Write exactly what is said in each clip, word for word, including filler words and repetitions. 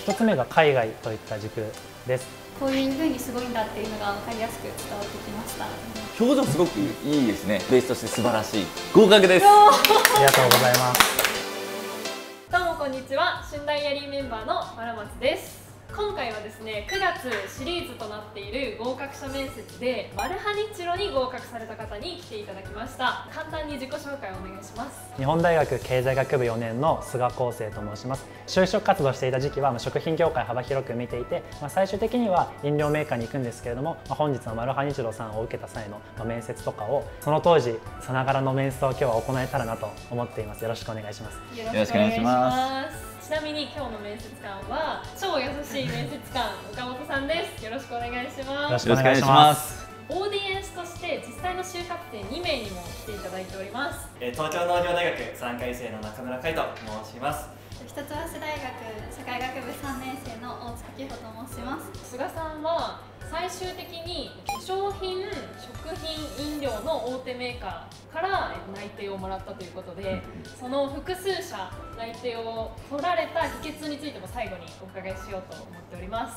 ひとつめが海外といった軸です。 こういう風にすごいんだっていうのが分かりやすく伝わってきました。 表情すごくいいですね。ベースとして素晴らしい。合格です。 ありがとうございます。 どうもこんにちは。春大ヤリーメンバーの丸松です。今回はですね、くがつシリーズとなっている合格者面接でマルハニチロに合格された方に来ていただきました。簡単に自己紹介をお願いします。 日本大学経済学部よねんの菅康生と申します。就職活動していた時期は食品業界幅広く見ていて、まあ、最終的には飲料メーカーに行くんですけれども、まあ、本日のマルハニチロさんを受けた際の面接とかをその当時さながらの面接を今日は行えたらなと思っています。よろしくお願いします。 よろしくお願いします。ちなみに今日の面接官は超優しい面接官岡本さんです。よろしくお願いします。 よろしくお願いします。 オーディエンスとして実際の就活生にめいにも来ていただいております。 東京農業大学さんかい生の中村海斗と申します。 一橋大学社会学部さんねん生の大塚千穂と申します。 菅さんは最終的に化粧品、食品、飲料の大手メーカーから内定をもらったということで、その複数社内定を取られた秘訣についても最後にお伺いしようと思っております。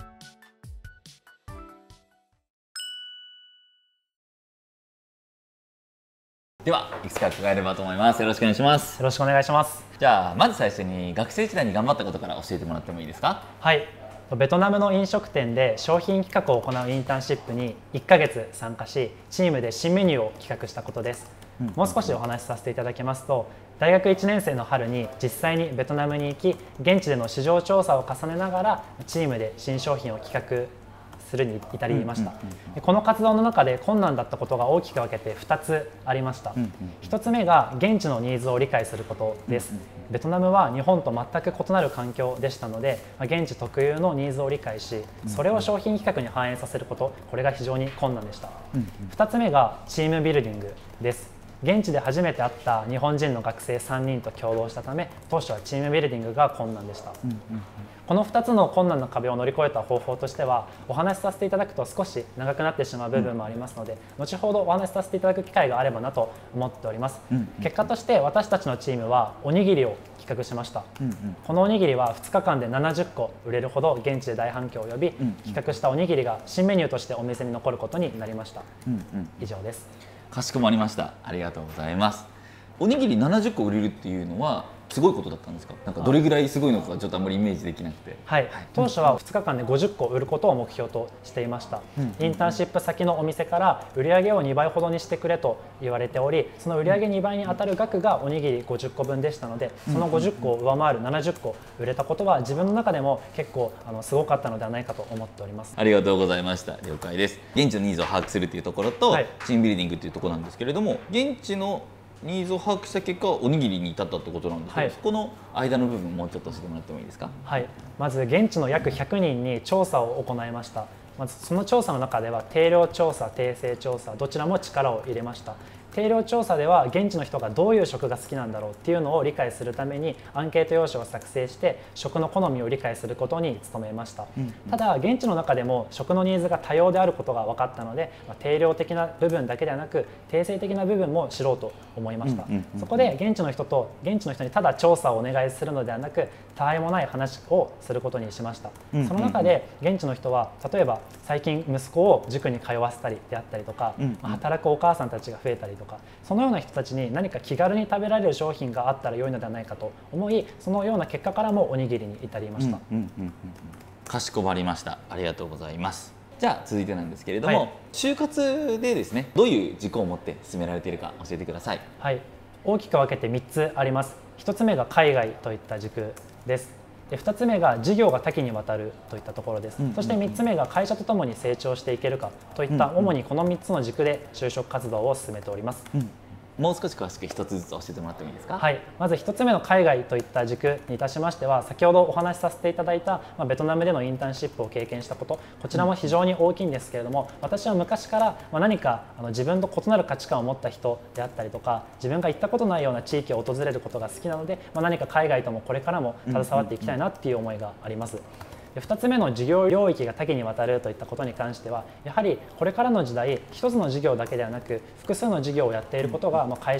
では、いくつか伺えればと思います。よろしくお願いします。 よろしくお願いします。 じゃあ、まず最初に学生時代に頑張ったことから教えてもらってもいいですか？ はい。ベトナムの飲食店で商品企画を行うインターンシップにいっかげつ参加し、チームで新メニューを企画したことです。もう少しお話しさせていただきますと、大学いちねん生の春に実際にベトナムに行き、現地での市場調査を重ねながらチームで新商品を企画するに至りました。この活動の中で困難だったことが大きく分けてふたつありました。ひとつめが現地のニーズを理解することです。ベトナムは日本と全く異なる環境でしたので、現地特有のニーズを理解し、それを商品企画に反映させること、これが非常に困難でした。ふたつめがチームビルディングです。現地で初めて会った日本人の学生さんにんと共同したため、当初はチームビルディングが困難でした。このふたつの困難な壁を乗り越えた方法としては、お話しさせていただくと少し長くなってしまう部分もありますので、後ほどお話しさせていただく機会があればなと思っております。結果として私たちのチームはおにぎりを企画しました。このおにぎりはふつかかんでななじゅっこ売れるほど現地で大反響を呼び、企画したおにぎりが新メニューとしてお店に残ることになりました。以上です。 かしこまりました。ありがとうございます。おにぎりななじゅっこ売れるっていうのはすごいことだったんですか？なんかどれぐらいすごいのかちょっとあんまりイメージできなくて。 はい、当初はふつかかんでごじゅっこ売ることを目標としていました。インターンシップ先のお店から売上をにばいほどにしてくれと言われており、その売上にばいに当たる額がおにぎりごじゅっこぶんでしたので、そのごじゅっこを上回るななじゅっこ売れたことは自分の中でも結構あのすごかったのではないかと思っております。 ありがとうございました。了解です。現地のニーズを把握するというところと、はい、チームビルディングというところなんですけれども、現地のニーズを把握した結果おにぎりに至ったってことなんですけど、はい、そこの間の部分もうちょっと教えてもらってもいいですか？ はい、まず現地の約ひゃくにんに調査を行いました。まずその調査の中では定量調査、定性調査どちらも力を入れました。定量調査では現地の人がどういう食が好きなんだろうっていうのを理解するためにアンケート用紙を作成して食の好みを理解することに努めました。うんうん、ただ現地の中でも食のニーズが多様であることが分かったので、定量的な部分だけではなく定性的な部分も知ろうと思いました。そこで現地の人と現地の人にただ調査をお願いするのではなく、たわいもない話をすることにしました。うんうん、その中で現地の人は例えば最近息子を塾に通わせたりであったりとか、うんうん、働くお母さんたちが増えたりとか、そのような人たちに何か気軽に食べられる商品があったら良いのではないかと思い、そのような結果からもおにぎりに至りました。 かしこまりました。ありがとうございます。じゃあ続いてなんですけれども、はい、就活でですね、どういう軸を持って進められているか教えてください。 はい、大きく分けてみっつあります。ひとつめが海外といった軸です。でふたつめが事業が多岐にわたるといったところです。そしてみっつめが会社とともに成長していけるかといった、主にこのみっつの軸で就職活動を進めております。 うんもう少し詳しく一つずつ教えてもらってもいいですか？ はい、まずひとつめの海外といった軸にいたしましては、先ほどお話しさせていただいた、まあ、ベトナムでのインターンシップを経験したこと、こちらも非常に大きいんですけれども、私は昔から、まあ、何かあの自分と異なる価値観を持った人であったりとか、自分が行ったことないような地域を訪れることが好きなので、まあ、何か海外ともこれからも携わっていきたいなっていう思いがあります。ふたつめの事業領域が多岐にわたるといったことに関しては、やはりこれからの時代、一つの事業だけではなく複数の事業をやっていることが、まあ、会社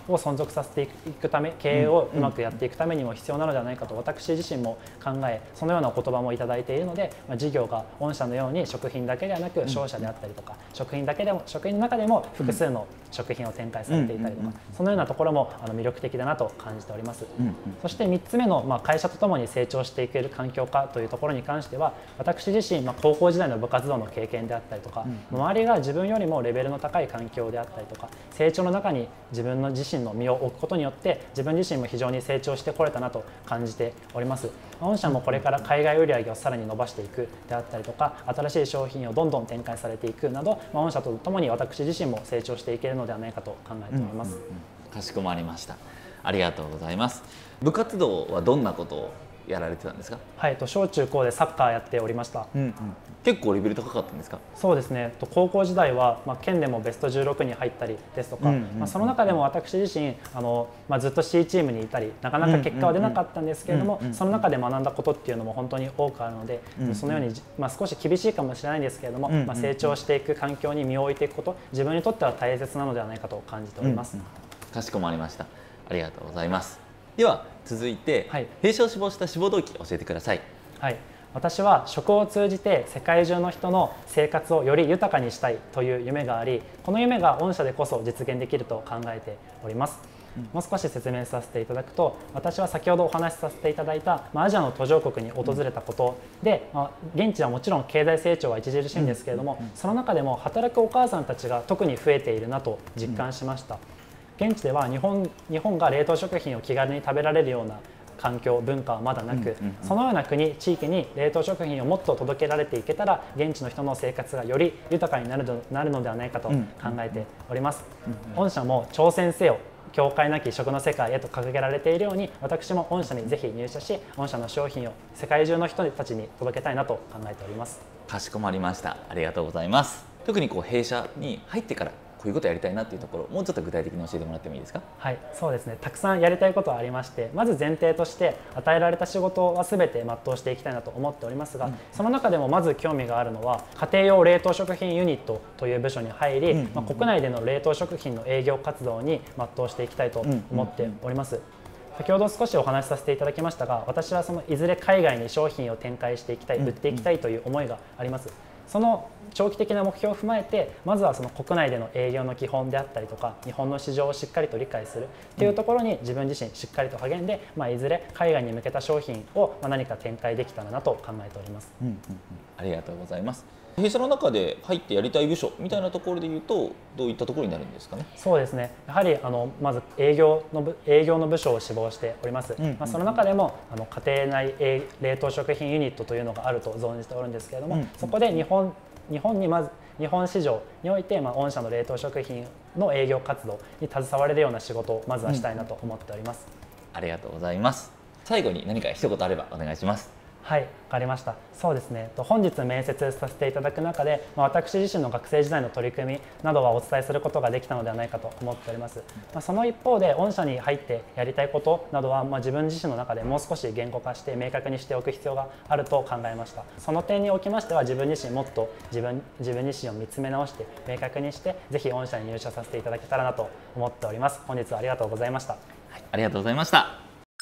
を存続させていくため、経営をうまくやっていくためにも必要なのではないかと私自身も考え、そのようなお言葉もいただいているので、まあ、事業が御社のように食品だけではなく商社であったりとか、食品だけでも食品の中でも複数の食品を展開されていたりとか、そのようなところもあの魅力的だなと感じております。そしてみっつめの、まあ、会社とともに成長していける環境化というところに関しては、私自身、まあ、高校時代の部活動の経験であったりとか、うん、周りが自分よりもレベルの高い環境であったりとか、成長の中に自分の自身の身を置くことによって自分自身も非常に成長してこれたなと感じております。御社もこれから海外売上をさらに伸ばしていくであったりとか、新しい商品をどんどん展開されていくなど、まあ、御社とともに私自身も成長していけるのではないかと考えております。うんうんうん、かしこまりました。ありがとうございます。部活動はどんなことをやられてたんですか？ はい、と小中高でサッカーやっておりました。うんうん、 結構レベル高かったんですか？ そうですね。と高校時代は、まあ、県でもベストじゅうろくに入ったりですとか、まあ、その中でも私自身あの、まあ、ずっと C チームにいたり、なかなか結果は出なかったんですけれども、その中で学んだことっていうのも本当に多くあるので、うんうん、そのように、まあ、少し厳しいかもしれないんですけれども、うんうん、まあ、成長していく環境に身を置いていくこと、自分にとっては大切なのではないかと感じております。うんうん、 かしこまりました。ありがとうございます。では続いて、はい、弊社を志望した志望動機教えてください。 はい、私は食を通じて世界中の人の生活をより豊かにしたいという夢があり、この夢が御社でこそ実現できると考えております。うん、もう少し説明させていただくと、私は先ほどお話しさせていただいた、まあ、アジアの途上国に訪れたことで、まあ、現地はもちろん経済成長は著しいんですけれども、その中でも働くお母さんたちが特に増えているなと実感しました。現地では日本、日本が冷凍食品を気軽に食べられるような環境文化はまだなく、そのような国地域に冷凍食品をもっと届けられていけたら、現地の人の生活がより豊かになるなるのではないかと考えております。御社も挑戦せよ、境界なき食の世界へと掲げられているように、私も御社にぜひ入社し、御社の商品を世界中の人たちに届けたいなと考えております。 かしこまりました。ありがとうございます。特にこう弊社に入ってからこういうことをやりたいなっていうところ、もうちょっと具体的に教えてもらってもいいですか？ はい、そうですね。たくさんやりたいことはありまして、まず前提として与えられた仕事は全て全うしていきたいなと思っておりますが、うん、その中でもまず興味があるのは家庭用冷凍食品ユニットという部署に入り、まあ、国内での冷凍食品の営業活動に全うしていきたいと思っております。先ほど少しお話しさせていただきましたが、私はそのいずれ海外に商品を展開していきたい、売っていきたいという思いがあります。その長期的な目標を踏まえて、まずはその国内での営業の基本であったりとか、日本の市場をしっかりと理解するというところに自分自身しっかりと励んで、まあ、いずれ海外に向けた商品を何か展開できたらなと考えております。うんうんうん、 ありがとうございます。弊社の中で入ってやりたい部署みたいなところでいうと、どういったところになるんですかね？ そうですね。やはりあのまず営業の部営業の部署を志望しております。うんうん、まあ、その中でもあの家庭内冷凍食品ユニットというのがあると存じておるんですけれども、うんうん、そこで日本日本にまず日本市場において、まあ、御社の冷凍食品の営業活動に携われるような仕事をまずはしたいなと思っております。 うん、ありがとうございます。最後に何か一言あればお願いします。 はい、わかりました。そうですね。本日面接させていただく中で、まあ、私自身の学生時代の取り組みなどはお伝えすることができたのではないかと思っております。まあ、その一方で、御社に入ってやりたいことなどは、まあ、自分自身の中でもう少し言語化して明確にしておく必要があると考えました。その点におきましては、自分自身もっと自分自分自身を見つめ直して明確にして、ぜひ御社に入社させていただけたらなと思っております。本日はありがとうございました。はい、 ありがとうございました。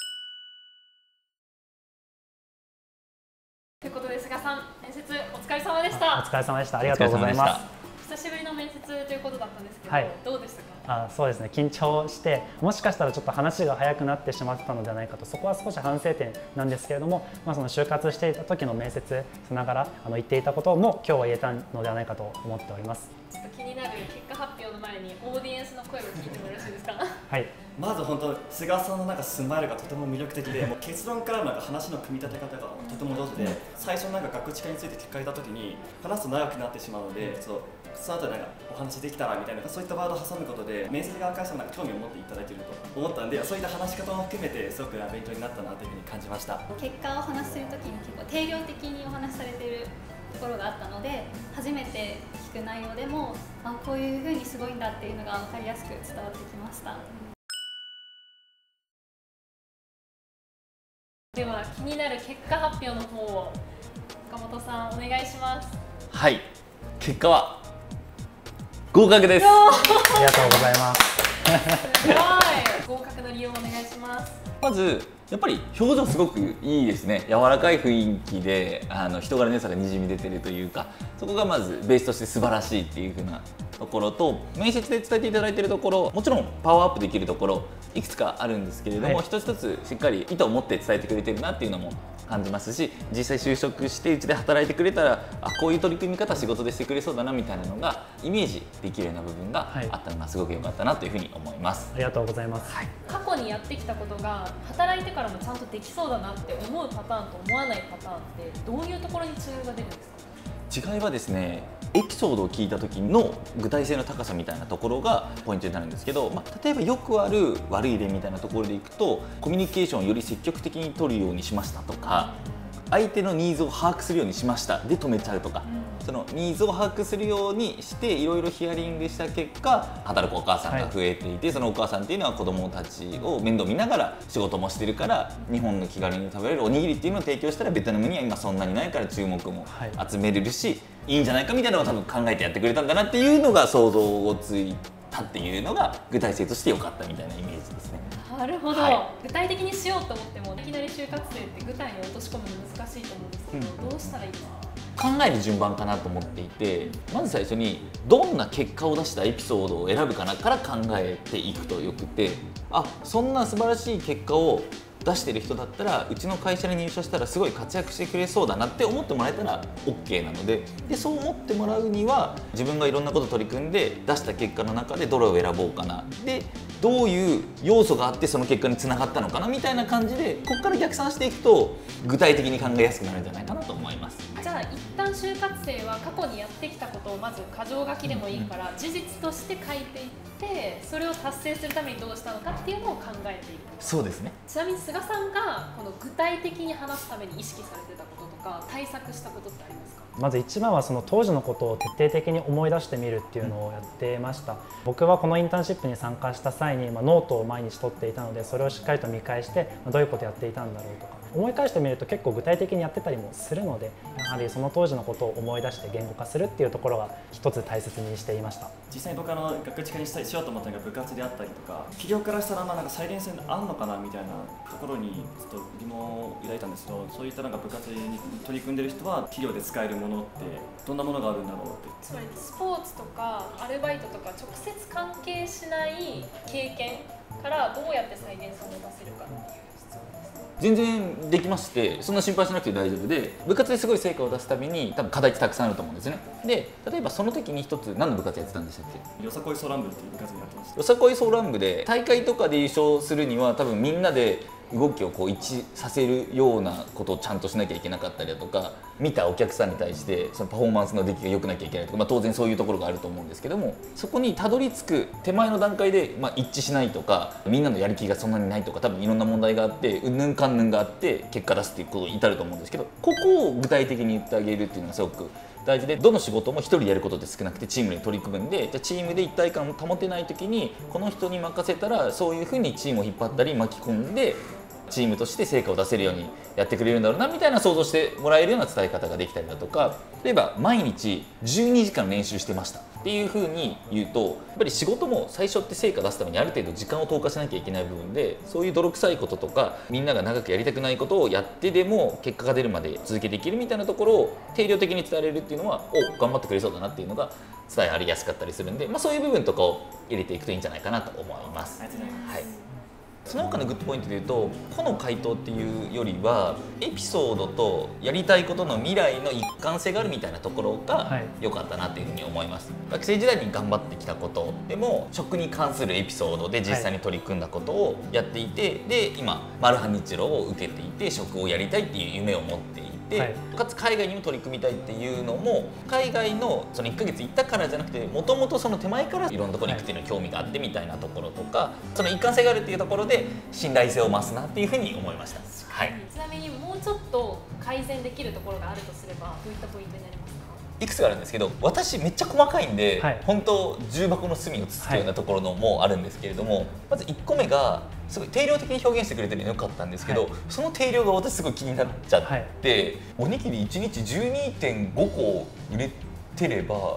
ということで、菅さん、面接お疲れ様でした。 お疲れ様でした。ありがとうございます。 久しぶりの面接ということだったんですけど、 はい、 どうでしたか？ あ、そうですね。緊張して、もしかしたらちょっと話が早くなってしまったのではないかと、そこは少し反省点なんですけれども、まあ、その就活していた時の面接さながらあの言っていたことも今日は言えたのではないかと思っております。 ちょっと気になる結果発表の前にオーディエンスの声を聞いてもよろしいですか？ はい。 まず本当菅さんのなんかスマイルがとても魅力的で、もう結論からなんか話の組み立て方がとても上手で、最初なんか学知化について聞かれた時に話すと長くなってしまうので、そうその後なんかお話できたらみたいな、そういったワードを挟むことで面接側からしてもなんか興味を持っていただけると思ったんで、そういった話し方も含めてすごく勉強になったなというふうに感じました。 結果をお話しする時に結構定量的にお話しされているところがあったので、初めて聞く内容でもあこういうふうにすごいんだっていうのが分かりやすく伝わってきました。 では気になる結果発表の方を岡本さんお願いします。 はい、結果は合格です。 ありがとうございます。 すごい。合格の理由をお願いします。 まずやっぱり表情すごくいいですね。柔らかい雰囲気であの人柄の良さがにじみ出てるというか、そこがまずベースとして素晴らしいっていう風なところと、面接で伝えていただいているところ、もちろんパワーアップできるところいくつかあるんですけれども、はい、一つ一つしっかり意図を持って伝えてくれてるなっていうのも感じますし、実際就職してうちで働いてくれたら、あ、こういう取り組み方仕事でしてくれそうだなみたいなのがイメージできるような部分があったのがすごく良かったなというふうに思います。 ありがとうございます。 はい、 過去にやってきたことが働いてからもちゃんとできそうだなって思うパターンと思わないパターンってどういうところに違いが出るんですか？ 違いはですね、エピソードを聞いた時の具体性の高さみたいなところがポイントになるんですけど、まあ、例えばよくある悪い例みたいなところでいくと、コミュニケーションをより積極的に取るようにしましたとか、相手のニーズを把握するようにしましたで止めちゃうとか、そのニーズを把握するようにしていろいろヒアリングした結果、働くお母さんが増えていて、はい、そのお母さんっていうのは子どもたちを面倒見ながら仕事もしてるから、日本の気軽に食べれるおにぎりっていうのを提供したらベトナムには今そんなにないから注目も集めれるし、はい、いいんじゃないかみたいなのを多分考えてやってくれたんだなっていうのが想像をついたっていうのが具体性として良かったみたいなイメージですね。 なるほど、 はい、 具体的にしようと思ってもいきなり就活生って具体に落とし込むの難しいと思うんですけど、うん、どうしたらいいですか？ 考える順番かなと思っていて、まず最初にどんな結果を出したエピソードを選ぶかなから考えていくとよくて、あ、そんな素晴らしい結果を出してる人だったらうちの会社に入社したらすごい活躍してくれそうだなって思ってもらえたら OK なので、でそう思ってもらうには自分がいろんなこと取り組んで出した結果の中でどれを選ぼうかな、でどういう要素があってその結果につながったのかなみたいな感じで、ここから逆算していくと具体的に考えやすくなるんじゃないかなと思います。 じゃあ一旦就活生は過去にやってきたことをまず箇条書きでもいいから事実として書いていって、それを達成するためにどうしたのかっていうのを考えている。 そうですね。 ちなみに菅さんがこの具体的に話すために意識されてたこととか対策したことってありますか？ まず一番はその当時のことを徹底的に思い出してみるっていうのをやってました。僕はこのインターンシップに参加した際に、まあ、ノートを毎日取っていたので、それをしっかりと見返して、まあ、どういうことをやっていたんだろうとか思い返してみると結構具体的にやってたりもするので、やはりその当時のことを思い出して言語化するっていうところが一つ大切にしていました。 実際に僕あの学知化にしたいしようと思ったのが部活であったりとか、企業からしたらまあなんか再現性あんのかなみたいなところにちょっと疑問を抱いたんですけど、そういったなんか部活に取り組んでる人は企業で使えるものってどんなものがあるんだろうって。 つまりスポーツとかアルバイトとか直接関係しない経験からどうやって再現性を出せるかっていう質問ですね。 全然できまして、そんな心配しなくて大丈夫で、部活ですごい成果を出すために多分課題ってたくさんあると思うんですね。で例えばその時に一つ何の部活やってたんでしたっけ？ よさこいソーラン部っていう部活にやってました。 よさこいソーラン部で大会とかで優勝するには多分みんなで動きをこう一致させるようなことをちゃんとしなきゃいけなかったりだとか、見たお客さんに対してそのパフォーマンスの出来が良くなきゃいけないとか、まあ、当然そういうところがあると思うんですけども、そこにたどり着く手前の段階で、まあ、一致しないとか、みんなのやる気がそんなにないとか、多分いろんな問題があってうんぬんかんぬんがあって結果出すっていうことに至ると思うんですけど、ここを具体的に言ってあげるっていうのがすごく大事で、どの仕事も一人でやることって少なくてチームに取り組むんで、じゃあチームで一体感を保てない時にこの人に任せたらそういうふうにチームを引っ張ったり巻き込んでチームとして成果を出せるようにやってくれるんだろうなみたいな想像してもらえるような伝え方ができたりだとか、例えば毎日じゅうにじかん練習してましたっていうふうに言うと、やっぱり仕事も最初って成果出すためにある程度時間を投下しなきゃいけない部分で、そういう泥臭いこととかみんなが長くやりたくないことをやってでも結果が出るまで続けていけるみたいなところを定量的に伝えられるっていうのは、お、頑張ってくれそうだなっていうのが伝えられやすかったりするんで、まあ、そういう部分とかを入れていくといいんじゃないかなと思います。 ありがとうございます。 はい、その他のグッドポイントでいうと、個の回答っていうよりはエピソードとやりたいことの未来の一貫性があるみたいなところが良かったなというふうに思います。学生時代に頑張ってきたことでも食に関するエピソードで実際に取り組んだことをやっていて、で今マルハニチロを受けていて食をやりたいっていう夢を持っていて、はい、かつ海外にも取り組みたいっていうのも、海外のそのいっかげつ行ったからじゃなくて、もともとその手前からいろんなところに行くっていうのに興味があってみたいなところとか、その一貫性があるっていうところで信頼性を増すなっていうふうに思いました。はい、 ちなみにもうちょっと改善できるところがあるとすればどういったポイントになりますか？ いくつかあるんですけど、私めっちゃ細かいんで、はい、本当重箱の隅をつつくようなところのもあるんですけれども、はい、まずいっこめがすごい定量的に表現してくれてるのよかったんですけど、はい、その定量が私すごい気になっちゃって、はい、おにぎりいちにちじゅうにてんごこ売れてれば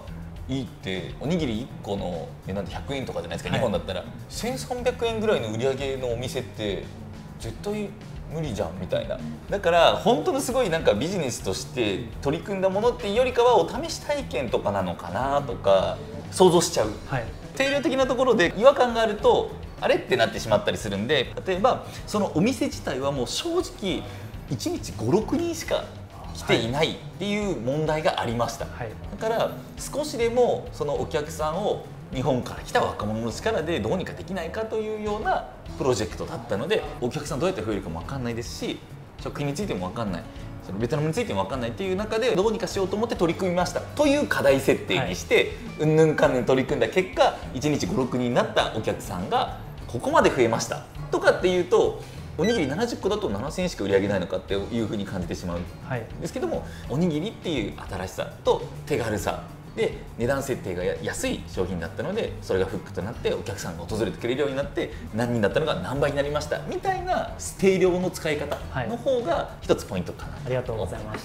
いいっておにぎりいっこのえなんてひゃくえんとかじゃないですか、 はい、 日本だったらせんさんびゃくえんぐらいの売り上げのお店って絶対無理じゃんみたいな。だから本当のすごいなんかビジネスとして取り組んだものっていうよりかはお試し体験とかなのかなとか想像しちゃう、はい、定量的なところで違和感があるとあれってなってしまったりするんで、例えばそのお店自体はもう正直いちにちご、ろくにんしか来ていないっていう問題がありました、はい、だから少しでもそのお客さんを日本から来た若者の力でどうにかできないかというようなプロジェクトだったので、お客さんどうやって増えるかも分かんないですし、食品についても分かんない、そのベトナムについても分かんないっていう中でどうにかしようと思って取り組みましたという課題設定にして、うんぬんかんぬん取り組んだ結果いちにちご、ろくにんになったお客さんがここまで増えましたとかっていうと、おにぎりななじゅっこだとななせんえんしか売り上げないのかっていうふうに感じてしまうんですけども、はい、おにぎりっていう新しさと手軽さで値段設定が安い商品だったので、それがフックとなってお客さんが訪れてくれるようになって何人だったのが何倍になりましたみたいな定量の使い方の方が一つポイントかな、はい、 ありがとうございました。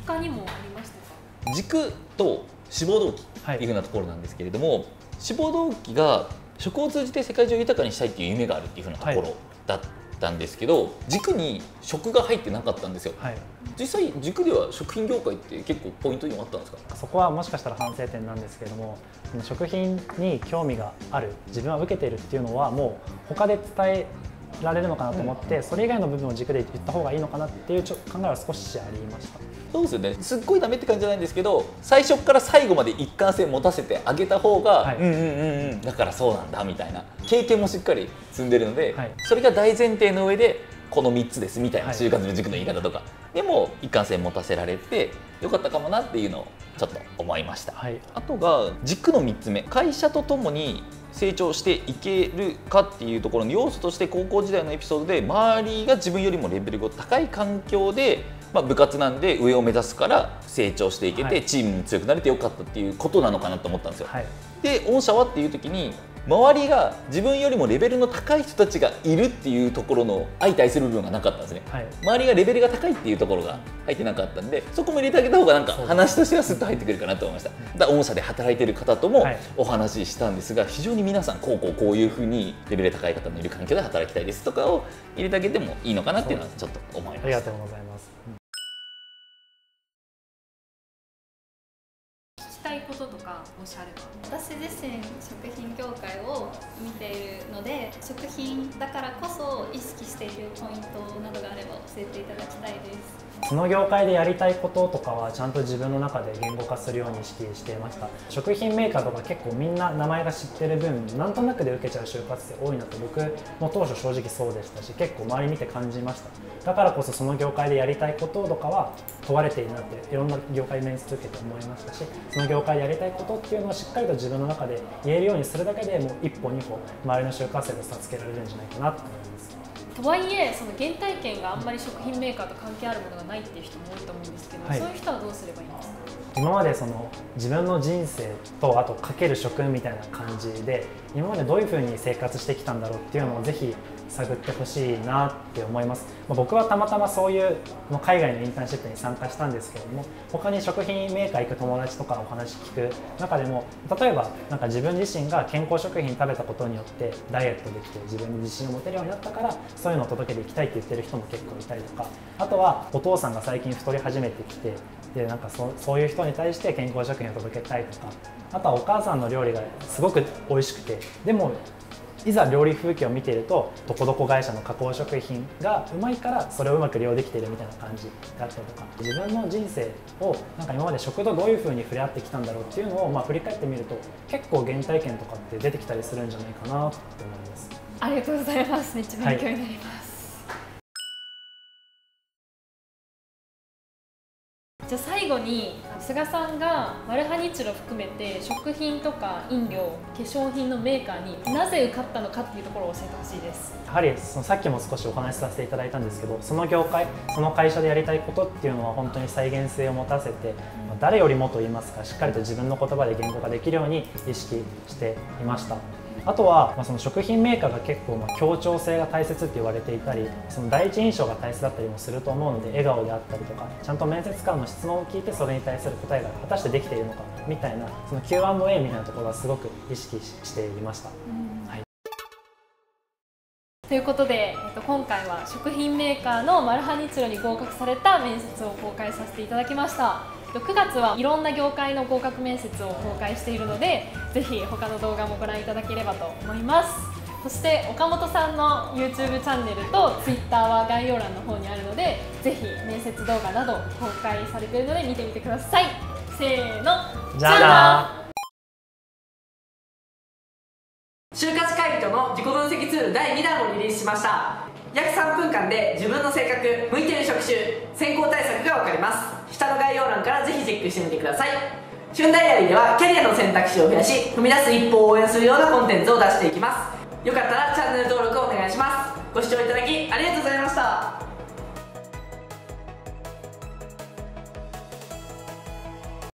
他にもありましたか？ 軸と志望動機というふうなところなんですけれども、はい、志望動機が食を通じて世界中を豊かにしたいっていう夢があるっていうふうなところだったんですけど、はい、軸に食が入ってなかったんですよ、はい、実際軸では食品業界って結構ポイントにもあったんですか？ そこはもしかしたら反省点なんですけれども、食品に興味がある、自分は受けているっていうのはもう他で伝えられるのかなと思って、うん、それ以外の部分を軸で言った方がいいのかなっていう考えは少しありました。 そうですよね、すっごいダメって感じじゃないんですけど、最初から最後まで一貫性持たせてあげた方が、はい、うんうんうんうんだからそうなんだみたいな経験もしっかり積んでるので、はい、それが大前提の上でこのみっつですみたいな就活の軸の言い方とか、はい、でも一貫性持たせられてよかったかもなっていうのをちょっと思いました、はい、あとが軸のみっつめ、会社とともに成長していけるかっていうところの要素として、高校時代のエピソードで周りが自分よりもレベルが高い環境で、まあ、部活なんで上を目指すから成長していけて、はい、チームも強くなれてよかったっていうことなのかなと思ったんですよ、はい、で御社はっていう時に周りが自分よりもレベルの高い人たちがいるっていうところの相対する部分がなかったんですね、はい、周りがレベルが高いっていうところが入ってなかったんで、そこも入れてあげた方がなんか話としてはスッと入ってくるかなと思いました。だから御社で働いている方ともお話ししたんですが、非常に皆さんこうこうこういうふうにレベル高い方のいる環境で働きたいですとかを入れてあげてもいいのかなっていうのはちょっと思いました。 ありがとうございます。 聞きたいこととかもしあれば。 私自身食品業界を見ているので、食品だからこそ意識しているポイントなどがあれば教えていただきたいです。 その業界でやりたいこととかはちゃんと自分の中で言語化するように意識していました。食品メーカーとか結構みんな名前が知ってる分、なんとなくで受けちゃう就活生多いなと僕も当初正直そうでしたし、結構周り見て感じました。だからこそその業界でやりたいこととかは問われているなっていろんな業界面接受けて思いましたし、その業界でやりたいことっていうのをしっかりと自分の中で言えるようにするだけでもう一歩二歩周りの就活生と差つけられるんじゃないかなと思います。 とはいえ、その原体験があんまり食品メーカーと関係あるものがないっていう人も多いと思うんですけど、はい、そういう人はどうすればいいんですか？ 今までその自分の人生とあとかける食みたいな感じで今までどういうふうに生活してきたんだろうっていうのをぜひ探ってほしいなって思います。まあ、僕はたまたまそういう海外のインターンシップに参加したんですけれども、他に食品メーカー行く友達とかお話聞く中でも、例えばなんか自分自身が健康食品食べたことによってダイエットできて自分に自信を持てるようになったからそういうのを届けていきたいって言ってる人も結構いたりとか、あとはお父さんが最近太り始めてきてでなんか そ, そういう人に対して健康食品を届けたいとか、あとはお母さんの料理がすごく美味しくてでもいざ料理風景を見ているとどこどこ会社の加工食品がうまいからそれをうまく利用できているみたいな感じだったりとか、自分の人生をなんか今まで食とどういう風に触れ合ってきたんだろうっていうのをまあ振り返ってみると結構原体験とかって出てきたりするんじゃないかなと思います。 ありがとうございます。めっちゃ勉強になります。はい、じゃあ最後に菅さんがマルハニチロ含めて食品とか飲料、化粧品のメーカーになぜ受かったのかっていうところを教えてほしいです。 やはりそのさっきも少しお話しさせていただいたんですけど、その業界その会社でやりたいことっていうのは本当に再現性を持たせて、うん、誰よりもと言いますかしっかりと自分の言葉で言語化できるように意識していました。 あとは、まあ、その食品メーカーが結構まあ協調性が大切って言われていたり、その第一印象が大切だったりもすると思うので、笑顔であったりとかちゃんと面接官の質問を聞いてそれに対する答えが果たしてできているのかみたいな、その キューアンドエー みたいなところはすごく意識していました。はい、 ということで、えっと、今回は食品メーカーのマルハニチロに合格された面接を公開させていただきました。くがつはいろんな業界の合格面接を公開しているので、ぜひ他の動画もご覧いただければと思います。そして岡本さんの ユーチューブ チャンネルと ツイッター は概要欄の方にあるので、ぜひ面接動画など公開されているので見てみてください。せーの、 じゃあな。 就活会議との自己分析ツールだいにだんをリリースしました。約さんぷんかんで自分の性格、向いている職種、選考対策が分かります。下の概要欄からぜひチェックしてみてください。旬ダイアリーではキャリアの選択肢を増やし、踏み出す一歩を応援するようなコンテンツを出していきます。よかったらチャンネル登録をお願いします。ご視聴いただきありがとうございました。